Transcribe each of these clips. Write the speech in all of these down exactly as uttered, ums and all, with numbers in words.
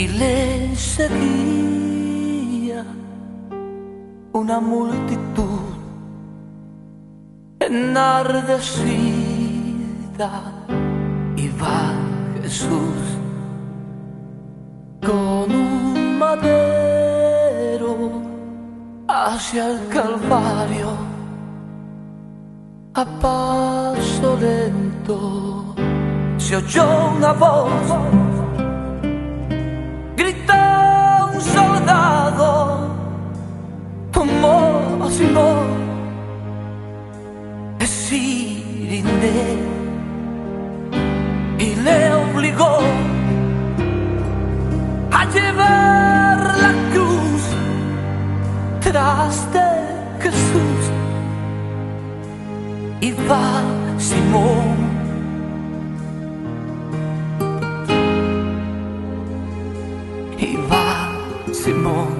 y le seguía una multitud enardecida. Iba Jesús con un madero hacia el Calvario a paso lento. Se oyó una voz, gritó un soldado, tomó a Simón, es Irine, y le obligó a llevar la cruz tras de Jesús. Iba Simón, iba Simón.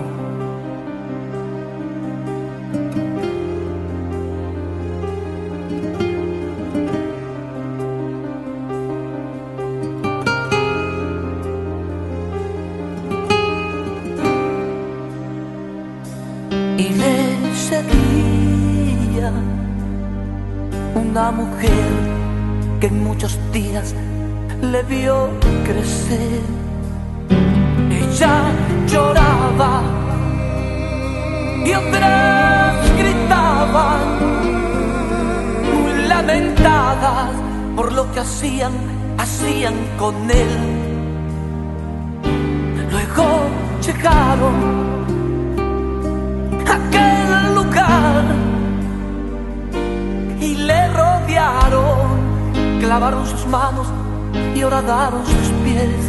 Y le seguía una mujer que en muchos días le vio crecer. Ella lloraba y otras gritaban, muy lamentadas por lo que hacían, hacían con él. Luego llegaron a aquel lugar y le rodearon, clavaron sus manos y horadaron sus pies.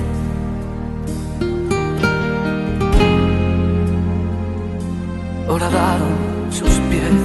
Horadaron sus pies.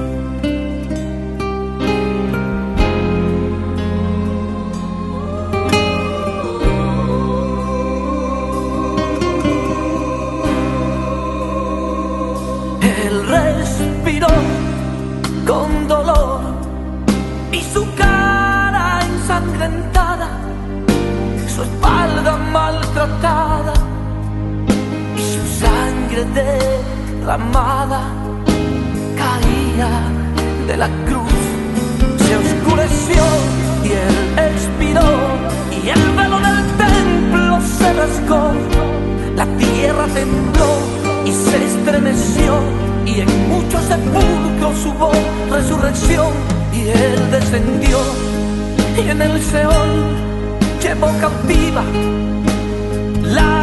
Él respiró con dolor y su cara ensangrentada, su espalda maltratada y su sangre derramada caía de la cruz. Se oscureció y él expiró y el velo del templo se rasgó. La tierra tembló y se estremeció y en muchos sepulcros hubo resurrección. Y él descendió y en el Seol llevó cautiva la